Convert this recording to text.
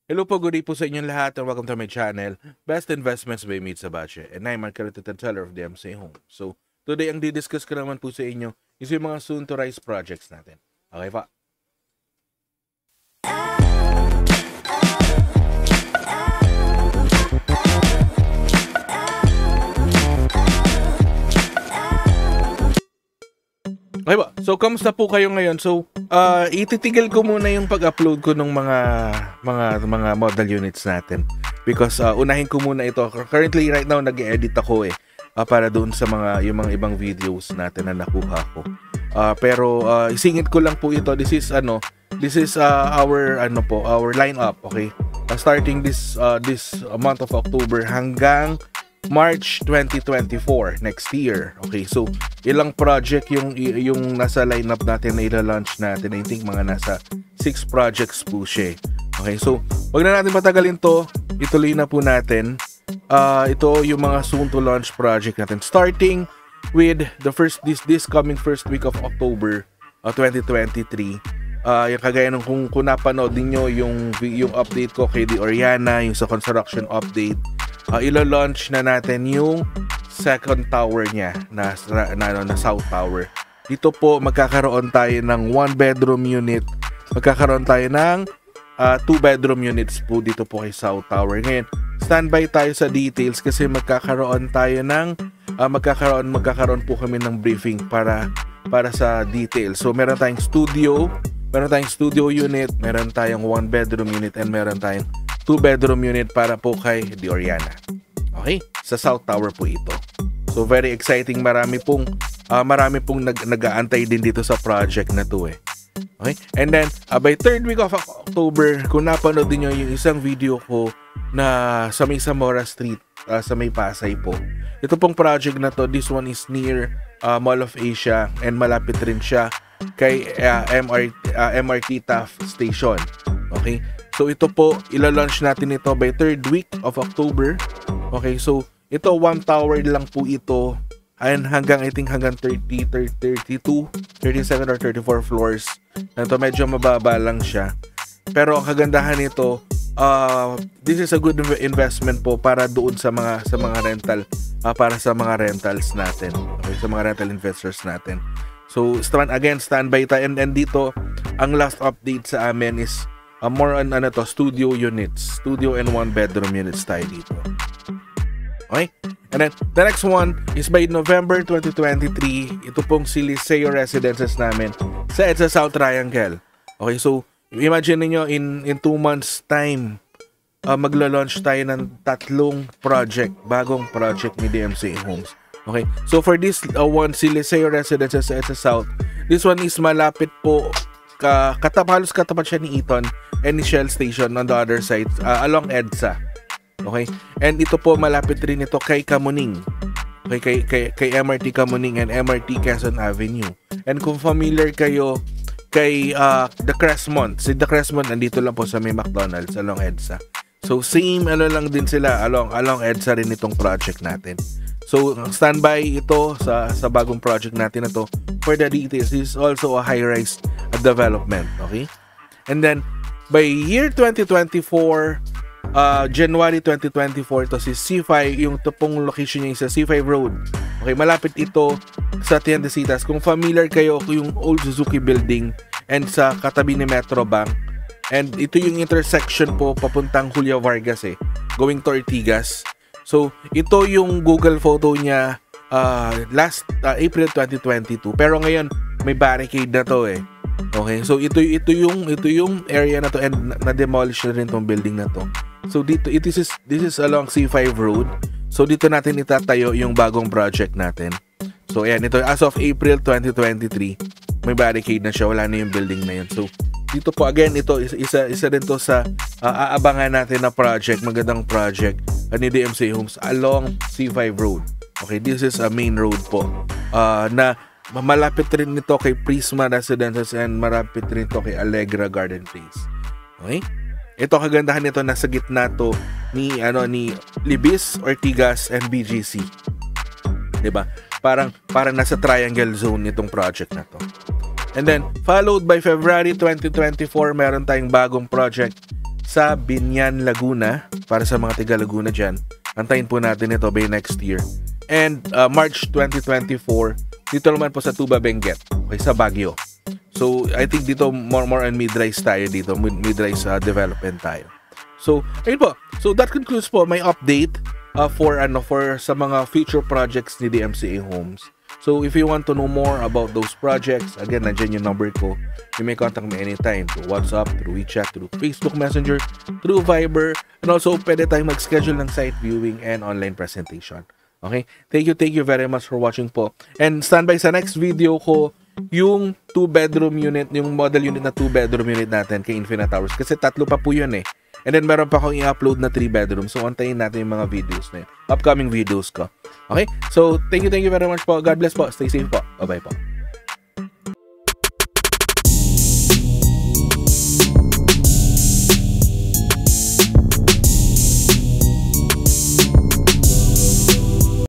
Hello po, good day po sa inyong lahat and welcome to my channel, Best Investments by Meet Sabache. And I'm Mark Carretet, seller of DMC Home. So, today ang didiscuss ko naman po sa inyo is yung mga soon to rise projects natin. Okay pa? Okay ba? So, kamusta po kayo ngayon? So, ititigil ko muna yung pag-upload ko ng mga model units natin. Because unahin ko muna ito. Currently, right now, nag-edit ako para doon sa yung mga ibang videos natin na nakuha ko. Pero isingit ko lang po ito. This is our lineup, okay? Starting this month of October hanggang March 2024 next year. Okay, so ilang project yung nasa lineup natin na ila-launch natin. I think mga nasa 6 projects po siya. Okay, so wag na natin patagalin to. Ituloy na po natin. Ito yung mga soon to launch project natin. Starting with this coming first week of October 2023. Yung kagaya nung kung napanood niyo yung update ko kay The Oriana, yung sa construction update. Ilo-launch na natin yung second tower niya na South Tower. Dito po magkakaroon tayo ng 1 bedroom unit. Magkakaroon tayo ng 2 bedroom units po dito po kay South Tower. Ngayon, standby tayo sa details kasi magkakaroon po kami ng briefing para sa details. So meron tayong studio unit, meron tayong 1 bedroom unit, and meron tayong 2 bedroom unit para po kay The Oriana. Okay? Sa South Tower po ito. So very exciting, marami pong nag-aantay din dito sa project na to . Okay? And then by 3rd week of October, kung napanood niyo yung isang video ko na sa may Zamora Street, sa may Pasay po. Ito pong project na to, this one is near Mall of Asia and malapit rin siya kay MRT Taft Station. Okay? So ito po, ila-launch natin ito by 3rd week of October. Okay, so ito 1 tower lang po ito. And hanggang 32, 37 or 34 floors. Ito medyo mababa lang siya. Pero ang kagandahan nito, this is a good investment po para doon sa mga rental, para sa mga rentals natin. Okay, sa mga rental investors natin. So standby tayo. And dito, ang last update sa amin is more on studio units. Studio and 1 bedroom units tayo dito. Okay? And then, the next one is by November 2023. Ito pong si Liceo Residences namin sa EDSA South Triangle. Okay, so, imagine niyo in 2 months time, maglo-launch tayo ng 3 bagong project ni DMC Homes. Okay, so for this one, si Liceo Residences sa EDSA South, this one is malapit po, halos katapat siya ni Eton and Shell Station on the other side, along EDSA. Okay? And ito po, malapit rin ito kay Kamuning. Okay, kay MRT Kamuning and MRT Quezon Avenue. And kung familiar kayo kay The Crestmont, si The Crestmont nandito lang po sa may McDonald's along EDSA. So same lang din sila along EDSA rin itong project natin. So standby ito sa bagong project natin na to. For the details, this is also a high-rise development. Okay? And then by year 2024, January 2024, to si C5, yung tupong location niya sa C5 Road. Okay, malapit ito sa Tiendesitas. Kung familiar kayo yung old Suzuki building and sa katabi ni Metro Bank. And ito yung intersection po papuntang Julio Vargas going to Ortigas. So, ito yung Google photo niya last April 2022. Pero ngayon, may barricade na to . Okay, so ito yung area na to and na-demolish na rin tong building na to. So this is along C5 Road. So dito natin itatayo yung bagong project natin. So ayan, ito as of April 2023, may barricade na siya, wala na yung building na yun. So dito po again, ito isa rin to sa aabangan natin na project, magandang project ni DMC Homes along C5 Road. Okay, this is a main road po. Na malapit rin nito kay Prisma Residences and malapit rin ito kay Allegra Garden Place. Okay? Ito kagandahan nito, nasa gitna to ni Libis, Ortigas and BGC. 'Di ba? Parang nasa triangle zone itong project na to. And then followed by February 2024, meron tayong bagong project sa Binyan, Laguna. Para sa mga tiga Laguna dyan, antayin po natin ito by next year. And March 2024, dito naman po sa Tuba Benguet, okay, sa Baguio. So I think dito more on mid-rise tayo dito, mid-rise development tayo. So ayun po. So that concludes po my update for sa mga future projects ni DMCA Homes. So if you want to know more about those projects, again, nandiyan yung number ko. You may contact me anytime through WhatsApp, through WeChat, through Facebook Messenger, through Viber, and also pwede tayong mag-schedule ng site viewing and online presentation. Okay? Thank you very much for watching po. And standby sa next video ko yung 2-bedroom unit, yung model unit na 2-bedroom unit natin kay Infinite Towers. Kasi 3 pa po yun eh. And then meron pa akong i-upload na 3-bedroom. So antayin natin yung mga videos na yun. Upcoming videos ko. Okay? So thank you very much po. God bless po. Stay safe po. Bye-bye po.